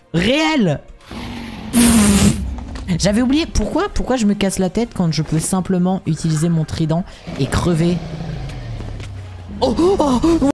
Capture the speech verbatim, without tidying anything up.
réel. J'avais oublié. Pourquoi, pourquoi je me casse la tête quand je peux simplement utiliser mon trident et crever? Oh, oh, oh.